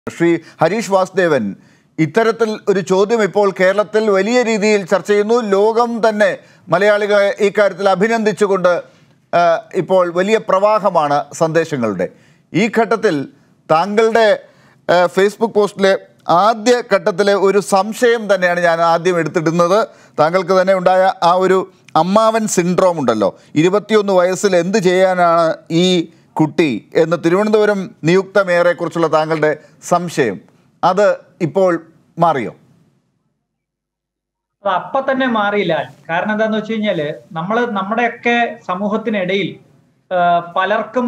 ശ്രീ ഹരീഷ് വാസുദേവൻ, ഇത്തരത്തിൽ ഒരു ചോദ്യം ഇപ്പോൾ കേരളത്തിൽ വലിയ രീതിയിൽ ചർച്ച ചെയ്യുന്നു. ലോകം തന്നെ മലയാളികളെ ഈ കാര്യത്തിൽ അഭിനന്ദിച്ചുകൊണ്ട് ഇപ്പോൾ വലിയ പ്രവാഹമാണ് സന്ദേശങ്ങളുടെ. ഈ ഘട്ടത്തിൽ താങ്കളുടെ ഫേസ്ബുക്ക് പോസ്റ്റിലെ ആദ്യ ഘട്ടത്തിലെ ഒരു സംശയം തന്നെയാണ് ഞാൻ ആദ്യം എടുത്തിടുന്നത്. താങ്കൾക്ക് തന്നെ ഉണ്ടായ ആ ഒരു അമ്മാവൻ സിൻഡ്രോം ഉണ്ടല്ലോ, 21 വയസ്സിൽ എന്ത് ചെയ്യാനാണ് ഈ കുട്ടി എന്ന് തിരുവനന്തപുരം നിയുക്ത മേയറെക്കുറിച്ചുള്ള താങ്കളുടെ സംശയം, അത് ഇപ്പോൾ മാറിയോ? അപ്പൊ തന്നെ മാറിയില്ല. കാരണം എന്താന്ന് വെച്ച് കഴിഞ്ഞാല് നമ്മുടെയൊക്കെ സമൂഹത്തിനിടയിൽ പലർക്കും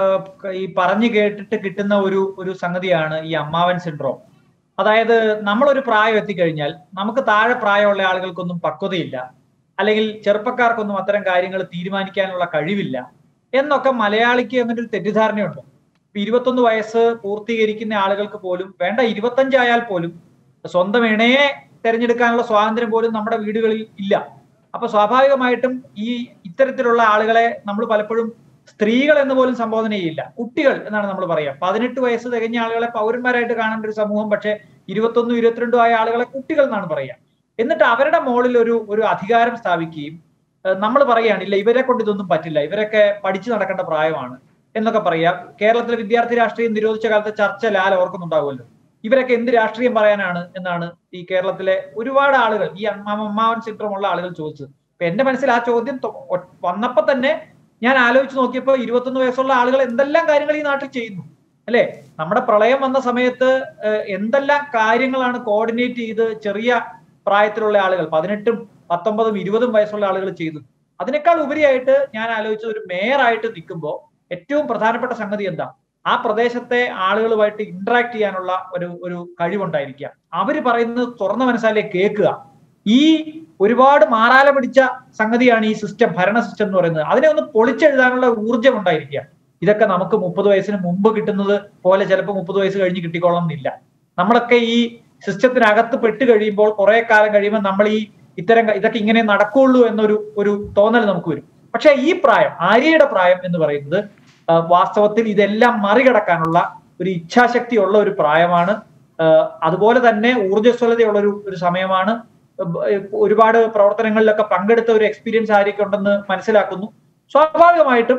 ഈ പറഞ്ഞു കേട്ടിട്ട് കിട്ടുന്ന ഒരു സംഗതിയാണ് ഈ അമ്മാവൻ സിൻഡ്രോം. അതായത് നമ്മളൊരു പ്രായം എത്തിക്കഴിഞ്ഞാൽ നമുക്ക് താഴെ പ്രായമുള്ള ആളുകൾക്കൊന്നും പക്വതയില്ല, അല്ലെങ്കിൽ ചെറുപ്പക്കാർക്കൊന്നും അത്തരം കാര്യങ്ങൾ തീരുമാനിക്കാനുള്ള കഴിവില്ല എന്നൊക്കെ മലയാളിക്ക് അങ്ങനെ ഒരു തെറ്റിദ്ധാരണയുണ്ട്. ഇപ്പൊ 21 വയസ്സ് പൂർത്തീകരിക്കുന്ന ആളുകൾക്ക് പോലും വേണ്ട, 25 ആയാൽ പോലും സ്വന്തം ഇണയെ തെരഞ്ഞെടുക്കാനുള്ള സ്വാതന്ത്ര്യം പോലും നമ്മുടെ വീടുകളിൽ ഇല്ല. അപ്പൊ സ്വാഭാവികമായിട്ടും ഇത്തരത്തിലുള്ള ആളുകളെ നമ്മൾ പലപ്പോഴും സ്ത്രീകൾ എന്ന് പോലും സംബോധന ചെയ്യില്ല, കുട്ടികൾ എന്നാണ് നമ്മൾ പറയുക. 18 വയസ്സ് തികഞ്ഞ ആളുകളെ പൗരന്മാരായിട്ട് കാണേണ്ട ഒരു സമൂഹം, പക്ഷെ 21, 22 ആയ ആളുകളെ കുട്ടികൾ എന്നാണ് പറയുക. എന്നിട്ട് അവരുടെ മുകളിൽ ഒരു അധികാരം സ്ഥാപിക്കുകയും നമ്മൾ പറയുകയാണ്, ഇല്ല ഇവരെ കൊണ്ട് ഇതൊന്നും പറ്റില്ല, ഇവരൊക്കെ പഠിച്ചു നടക്കേണ്ട പ്രായമാണ് എന്നൊക്കെ പറയാം. കേരളത്തിലെ വിദ്യാർത്ഥി രാഷ്ട്രീയം നിരോധിച്ച കാലത്തെ ചർച്ച ലാൽ ഓർക്കുന്നുണ്ടാവുമല്ലോ. ഇവരൊക്കെ എന്ത് രാഷ്ട്രീയം പറയാനാണ് എന്നാണ് ഈ കേരളത്തിലെ ഒരുപാട് ആളുകൾ, ഈ അമ്മാവൻ സിൻഡ്രോം ഉള്ള ആളുകൾ ചോദിച്ചത്. അപ്പൊ എന്റെ മനസ്സിൽ ആ ചോദ്യം വന്നപ്പോ തന്നെ ഞാൻ ആലോചിച്ച് നോക്കിയപ്പോ 21 വയസ്സുള്ള ആളുകൾ എന്തെല്ലാം കാര്യങ്ങൾ ഈ നാട്ടിൽ ചെയ്യുന്നു അല്ലെ? നമ്മുടെ പ്രളയം വന്ന സമയത്ത് എന്തെല്ലാം കാര്യങ്ങളാണ് കോർഡിനേറ്റ് ചെയ്ത് ചെറിയ പ്രായത്തിലുള്ള ആളുകൾ 18ഉം 19ഉം 20ഉം വയസ്സുള്ള ആളുകൾ ചെയ്തു. അതിനേക്കാൾ ഉപരിയായിട്ട് ഞാൻ ആലോചിച്ചത്, ഒരു മേയറായിട്ട് നിൽക്കുമ്പോൾ ഏറ്റവും പ്രധാനപ്പെട്ട സംഗതി എന്താ, ആ പ്രദേശത്തെ ആളുകളുമായിട്ട് ഇന്ററാക്ട് ചെയ്യാനുള്ള ഒരു കഴിവുണ്ടായിരിക്കുക. അവര് പറയുന്നത് തുറന്ന മനസ്സാലെ കേൾക്കുക. ഈ ഒരുപാട് മാറാല പിടിച്ച സംഗതിയാണ് ഈ സിസ്റ്റം, ഭരണ സിസ്റ്റം എന്ന് പറയുന്നത്. അതിനെ ഒന്ന് പൊളിച്ചെഴുതാനുള്ള ഊർജ്ജം ഉണ്ടായിരിക്കുക. ഇതൊക്കെ നമുക്ക് 30 വയസ്സിന് മുമ്പ് കിട്ടുന്നത് പോലെ ചിലപ്പോൾ 30 വയസ്സ് കഴിഞ്ഞ് കിട്ടിക്കോളണം എന്നില്ല. നമ്മളൊക്കെ ഈ സിസ്റ്റത്തിനകത്ത് പെട്ട് കഴിയുമ്പോൾ കുറെ കാലം കഴിയുമ്പോൾ നമ്മൾ ഇതൊക്കെ ഇങ്ങനെ നടക്കുള്ളൂ എന്നൊരു തോന്നൽ നമുക്ക് വരും. പക്ഷെ ഈ പ്രായം, ആര്യയുടെ പ്രായം എന്ന് പറയുന്നത് വാസ്തവത്തിൽ ഇതെല്ലാം മറികടക്കാനുള്ള ഒരു ഇച്ഛാശക്തി ഉള്ള ഒരു പ്രായമാണ്. അതുപോലെ തന്നെ ഊർജ്ജസ്വലതയുള്ള ഒരു സമയമാണ്. ഒരുപാട് പ്രവർത്തനങ്ങളിലൊക്കെ പങ്കെടുത്ത ഒരു എക്സ്പീരിയൻസ് ആര്യക്കുണ്ടെന്ന് മനസ്സിലാക്കുന്നു. സ്വാഭാവികമായിട്ടും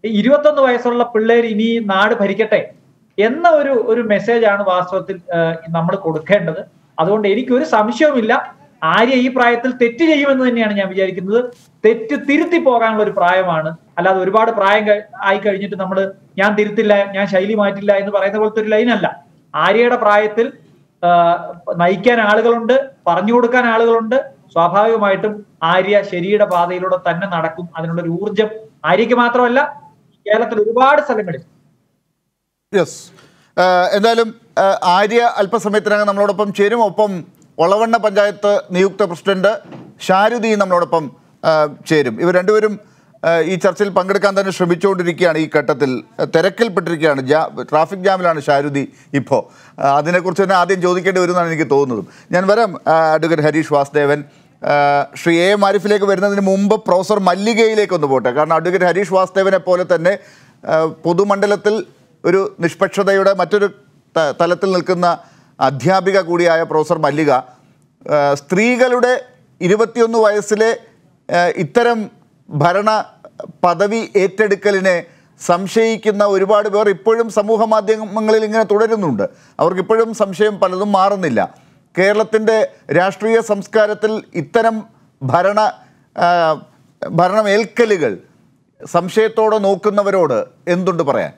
21 വയസ്സുള്ള പിള്ളേർ ഇനി നാട് ഭരിക്കട്ടെ എന്ന ഒരു മെസ്സേജാണ് വാസ്തവത്തിൽ നമ്മൾ കൊടുക്കേണ്ടത്. അതുകൊണ്ട് എനിക്കൊരു സംശയവുമില്ല, ആര്യ ഈ പ്രായത്തിൽ തെറ്റ് ചെയ്യുമെന്ന് തന്നെയാണ് ഞാൻ വിചാരിക്കുന്നത്. തെറ്റ് തിരുത്തി പോകാനുള്ള ഒരു പ്രായമാണ്, അല്ലാതെ ഒരുപാട് പ്രായം ആയി കഴിഞ്ഞിട്ട് ഞാൻ തിരുത്തില്ല, ഞാൻ ശൈലി മാറ്റില്ല എന്ന് പറയുന്ന പോലത്തെ ഒരു ലൈനല്ല. ആര്യയുടെ പ്രായത്തിൽ നയിക്കാൻ ആളുകളുണ്ട്, പറഞ്ഞു കൊടുക്കാൻ ആളുകളുണ്ട്. സ്വാഭാവികമായിട്ടും ആര്യ ശരിയുടെ പാതയിലൂടെ തന്നെ നടക്കും. അതിനുള്ള ഒരു ഊർജം ആര്യക്ക് മാത്രമല്ല, കേരളത്തിൽ ഒരുപാട് സ്ഥലങ്ങളിൽ. യെസ്, എന്തായാലും ആര്യ അല്പസമയത്തിനകം നമ്മളോടൊപ്പം ചേരും. ഒപ്പം ഒളവണ്ണ പഞ്ചായത്ത് നിയുക്ത പ്രസിഡന്റ് ഷാരുദി നമ്മളോടൊപ്പം ചേരും. ഇവർ രണ്ടുപേരും ഈ ചർച്ചയിൽ പങ്കെടുക്കാൻ തന്നെ ശ്രമിച്ചുകൊണ്ടിരിക്കുകയാണ്. ഈ ഘട്ടത്തിൽ തിരക്കിൽപ്പെട്ടിരിക്കുകയാണ്, ട്രാഫിക് ജാമിലാണ് ഷാരുദി ഇപ്പോൾ. അതിനെക്കുറിച്ച് തന്നെ ആദ്യം ചോദിക്കേണ്ടി വരുമെന്നാണ് എനിക്ക് തോന്നുന്നത്. ഞാൻ വരാം advocate Harish Vasudevan. Shri A M ആരിഫിലേക്ക് വരുന്നതിന് മുമ്പ് പ്രൊഫസർ മല്ലികയിലേക്കൊന്ന് പോട്ടെ. കാരണം അഡ്വക്കേറ്റ് ഹരീഷ് വാസുദേവനെ പോലെ തന്നെ പൊതുമണ്ഡലത്തിൽ ഒരു നിഷ്പക്ഷതയുടെ മറ്റൊരു തലത്തിൽ നിൽക്കുന്ന അധ്യാപിക കൂടിയായ പ്രൊഫസർ മല്ലിക, സ്ത്രീകളുടെ 21 വയസ്സിലെ ഇത്തരം ഭരണ പദവി ഏറ്റെടുക്കലിനെ സംശയിക്കുന്ന ഒരുപാട് പേർ ഇപ്പോഴും സമൂഹ മാധ്യമങ്ങളിൽ ഇങ്ങനെ തുടരുന്നുണ്ട്. അവർക്കിപ്പോഴും സംശയം പലതും മാറുന്നില്ല. കേരളത്തിൻ്റെ രാഷ്ട്രീയ സംസ്കാരത്തിൽ ഇത്തരം ഭരണമേൽക്കലുകൾ സംശയത്തോടെ നോക്കുന്നവരോട് എന്തുണ്ട് പറയാൻ?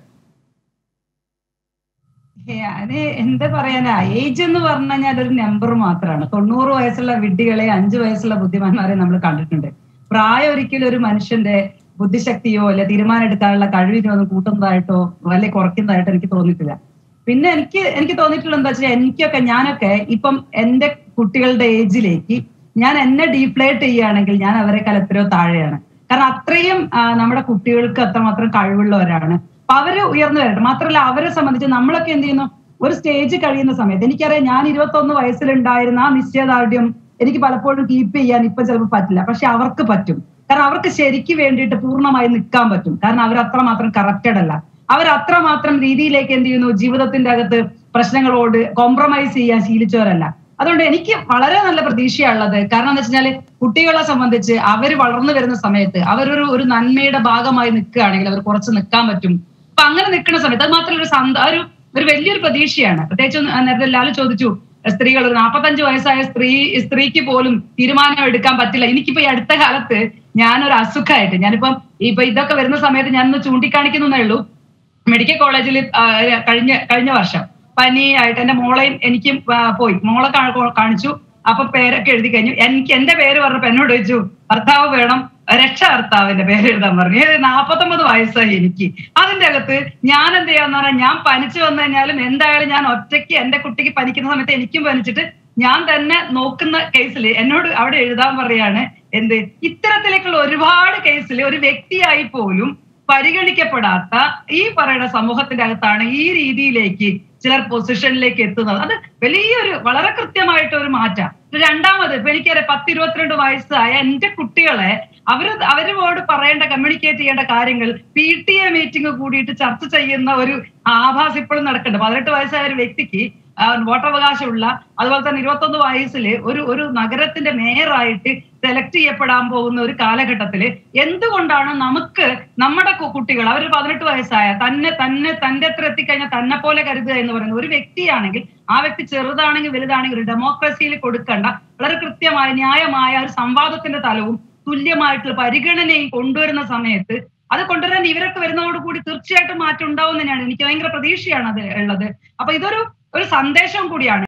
അത് എന്താ പറയാനാ, ഏജ് എന്ന് പറഞ്ഞു കഴിഞ്ഞാൽ ഒരു നമ്പർ മാത്രമാണ്. 90 വയസ്സുള്ള വിഡ്ഢികളെ 5 വയസ്സുള്ള ബുദ്ധിമാന്മാരെ നമ്മൾ കണ്ടിട്ടുണ്ട്. പ്രായം ഒരിക്കലും ഒരു മനുഷ്യന്റെ ബുദ്ധിശക്തിയോ അല്ലെ തീരുമാനം എടുക്കാനുള്ള കഴിവിനോ ഒന്നും കൂട്ടുന്നതായിട്ടോ അല്ലെ കുറയ്ക്കുന്നതായിട്ടോ എനിക്ക് തോന്നിയിട്ടില്ല. പിന്നെ എനിക്ക് തോന്നിയിട്ടുള്ള എന്താ വെച്ചാൽ, ഞാനൊക്കെ ഇപ്പം എന്റെ കുട്ടികളുടെ ഏജിലേക്ക് ഞാൻ എന്നെ ഡീപ്ലേറ്റ് ചെയ്യുകയാണെങ്കിൽ ഞാൻ അവരെക്കാൾ എത്രയോ താഴെയാണ്. കാരണം അത്രയും നമ്മുടെ കുട്ടികൾക്ക് അത്രമാത്രം കഴിവുള്ളവരാണ്. അപ്പൊ അവര് ഉയർന്നു വരട്ടെ. മാത്രമല്ല, അവരെ സംബന്ധിച്ച് നമ്മളൊക്കെ എന്ത് ചെയ്യുന്നു, ഒരു സ്റ്റേജ് കഴിയുന്ന സമയത്ത്, എനിക്കറിയാം ഞാൻ 21 വയസ്സിലുണ്ടായിരുന്ന ആ നിശ്ചയദാർഢ്യം എനിക്ക് പലപ്പോഴും കീപ്പ് ചെയ്യാൻ ഇപ്പൊ ചിലപ്പോൾ പറ്റില്ല. പക്ഷെ അവർക്ക് പറ്റും. കാരണം അവർക്ക് ശരിക്ക് വേണ്ടിയിട്ട് പൂർണ്ണമായി നിൽക്കാൻ പറ്റും. കാരണം അവരത്രമാത്രം കറക്റ്റഡ് അല്ല. അവരത്രമാത്രം രീതിയിലേക്ക് എന്ത് ചെയ്യുന്നു, ജീവിതത്തിന്റെ അകത്ത് പ്രശ്നങ്ങളോട് കോംപ്രമൈസ് ചെയ്യാൻ ശീലിച്ചവരല്ല. അതുകൊണ്ട് എനിക്ക് വളരെ നല്ല പ്രതീക്ഷയുള്ളത്. കാരണം എന്താ വെച്ചാല് കുട്ടികളെ സംബന്ധിച്ച് അവർ വളർന്നു വരുന്ന സമയത്ത് അവരൊരു നന്മയുടെ ഭാഗമായി നിൽക്കുകയാണെങ്കിൽ അവർ കുറച്ച് നിൽക്കാൻ പറ്റും. അപ്പൊ അങ്ങനെ നിൽക്കുന്ന സമയത്ത് അത് മാത്രമല്ല ഒരു വലിയൊരു പ്രതീക്ഷയാണ്. പ്രത്യേകിച്ച് നേരത്തെ ലാലു ചോദിച്ചു, സ്ത്രീകൾ ഒരു 45 വയസ്സായ സ്ത്രീക്ക് പോലും തീരുമാനം എടുക്കാൻ പറ്റില്ല. എനിക്കിപ്പോ ഈ അടുത്ത കാലത്ത് ഞാനൊരു അസുഖമായിട്ട് ഞാനിപ്പം ഇതൊക്കെ വരുന്ന സമയത്ത് ഞാനൊന്ന് ചൂണ്ടിക്കാണിക്കുന്നേ ഉള്ളൂ. മെഡിക്കൽ കോളേജിൽ കഴിഞ്ഞ വർഷം പനിയായിട്ട് എന്റെ മോളെയും എനിക്കും പോയി. മോളെ കാണിച്ചു. അപ്പൊ പേരൊക്കെ എഴുതി കഴിഞ്ഞു. എന്റെ പേര് പറഞ്ഞപ്പോ എന്നോട് ചോദിച്ചു, ഭർത്താവ് വേണം, രക്ഷാകർത്താവിന്റെ പേര് എഴുതാൻ പറഞ്ഞു. 49 വയസ്സായി എനിക്ക്. അതിന്റെ അകത്ത് ഞാൻ എന്ത് ചെയ്യാന്ന് പറഞ്ഞാൽ, ഞാൻ പനിച്ചു വന്നു കഴിഞ്ഞാലും എന്തായാലും ഞാൻ ഒറ്റയ്ക്ക് എന്റെ കുട്ടിക്ക് പനിക്കുന്ന സമയത്ത് എനിക്കും പനിച്ചിട്ട് ഞാൻ തന്നെ നോക്കുന്ന കേസിൽ എന്നോട് അവിടെ എഴുതാൻ പറയാണ്. ഇത്തരത്തിലേക്കുള്ള ഒരുപാട് കേസിൽ ഒരു വ്യക്തിയായി പോലും പരിഗണിക്കപ്പെടാത്ത ഈ പറയുന്ന സമൂഹത്തിന്റെ അകത്താണ് ഈ രീതിയിലേക്ക് ചിലർ പൊസിഷനിലേക്ക് എത്തുന്നത്. അത് വളരെ കൃത്യമായിട്ട് ഒരു മാറ്റം. രണ്ടാമത് ഇപ്പൊ എനിക്കറിയാം 10-22 വയസ്സായ എന്റെ കുട്ടികളെ അവരോട് കമ്മ്യൂണിക്കേറ്റ് ചെയ്യേണ്ട കാര്യങ്ങൾ PTA മീറ്റിംഗ് കൂടിയിട്ട് ചർച്ച ചെയ്യുന്ന ഒരു ആഭാസം ഇപ്പോഴും നടക്കുന്നുണ്ട്. 18 വയസ്സായ ഒരു വ്യക്തിക്ക് വോട്ടവകാശമുള്ള, അതുപോലെ തന്നെ 21 വയസ്സിൽ ഒരു നഗരത്തിന്റെ മേയറായിട്ട് സെലക്ട് ചെയ്യപ്പെടാൻ പോകുന്ന ഒരു കാലഘട്ടത്തില് എന്തുകൊണ്ടാണ് നമ്മുടെ കുട്ടികൾ അവർ 18 വയസ്സായ തന്റെ അത്ര എത്തിക്കഴിഞ്ഞാൽ തന്നെ പോലെ കരുതുക എന്ന് പറയുന്ന ഒരു വ്യക്തിയാണെങ്കിൽ ആ വ്യക്തി ചെറുതാണെങ്കിൽ വലുതാണെങ്കിൽ ഒരു ഡെമോക്രസിയിൽ കൊടുക്കേണ്ട വളരെ കൃത്യമായ ന്യായമായ ഒരു സംവാദത്തിന്റെ തലവും തുല്യമായിട്ടുള്ള പരിഗണനയും കൊണ്ടുവരുന്ന സമയത്ത് അത് കൊണ്ടുവരാൻ ഇവരൊക്കെ വരുന്നതോടുകൂടി തീർച്ചയായിട്ടും മാറ്റം ഉണ്ടാവും തന്നെയാണ്. എനിക്ക് ഭയങ്കര പ്രതീക്ഷയാണ് അത് ഉള്ളത്. അപ്പൊ ഇതൊരു സന്ദേശം കൂടിയാണ്.